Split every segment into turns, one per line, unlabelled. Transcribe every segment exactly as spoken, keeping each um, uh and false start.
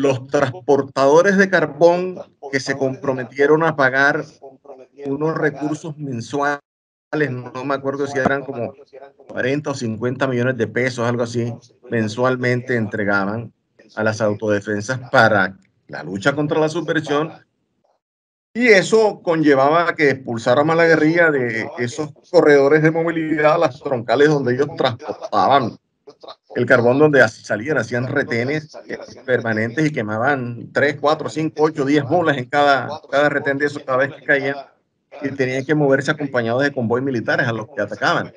los transportadores de carbón que se comprometieron a pagar unos recursos mensuales, no me acuerdo si eran como cuarenta o cincuenta millones de pesos, algo así, mensualmente entregaban a las autodefensas para la lucha contra la subversión, y eso conllevaba que expulsáramos a la guerrilla de esos corredores de movilidad a las troncales donde ellos transportaban el carbón, donde salían, hacían retenes permanentes y quemaban tres, cuatro, cinco, ocho, diez mulas en cada, cada retén de esos cada vez que caían, y tenían que moverse acompañados de convoy militares a los que atacaban.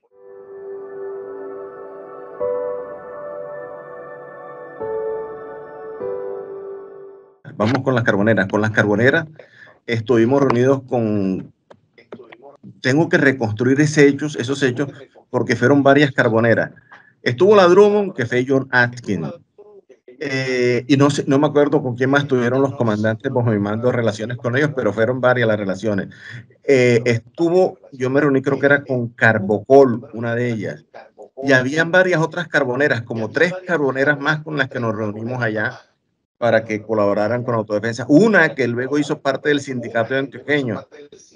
Vamos con las carboneras. Con las carboneras estuvimos reunidos con... Tengo que reconstruir esos hechos, esos hechos, porque fueron varias carboneras. Estuvo la Drummond, que fue John Atkins. Eh, y no, sé, no me acuerdo con quién más tuvieron los comandantes bajo mi mando relaciones con ellos, pero fueron varias las relaciones. Eh, estuvo, yo me reuní, creo que era con Carbocol, una de ellas. Y habían varias otras carboneras, como tres carboneras más con las que nos reunimos allá para que colaboraran con autodefensa. Una que luego hizo parte del sindicato de antioqueños.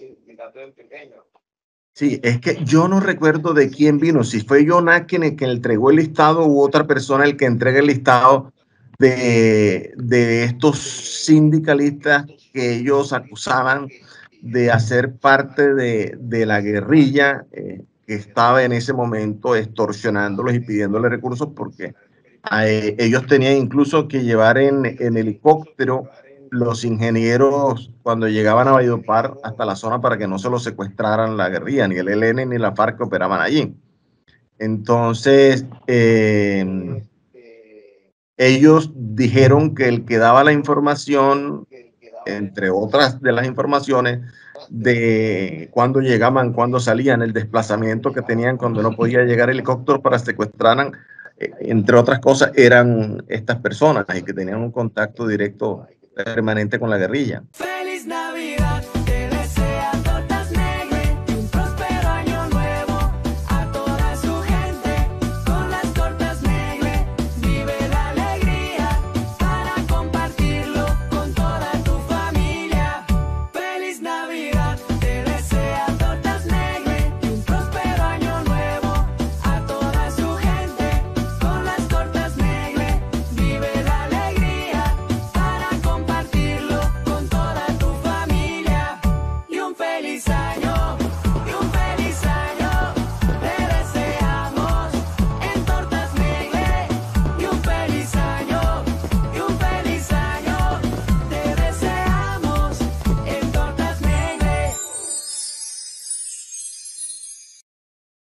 Sí, es que yo no recuerdo de quién vino, si fue John Atkins el que entregó el listado u otra persona el que entrega el listado de, de estos sindicalistas que ellos acusaban de hacer parte de, de la guerrilla eh, que estaba en ese momento extorsionándolos y pidiéndoles recursos, porque eh, ellos tenían incluso que llevar en, en helicóptero los ingenieros cuando llegaban a Valledupar hasta la zona para que no se los secuestraran la guerrilla, ni el E L N ni la FARC que operaban allí. Entonces, eh, ellos dijeron que el que daba la información, entre otras de las informaciones, de cuándo llegaban, cuándo salían, el desplazamiento que tenían cuando no podía llegar helicóptero para secuestraran, eh, entre otras cosas, eran estas personas y que tenían un contacto directo permanente con la guerrilla.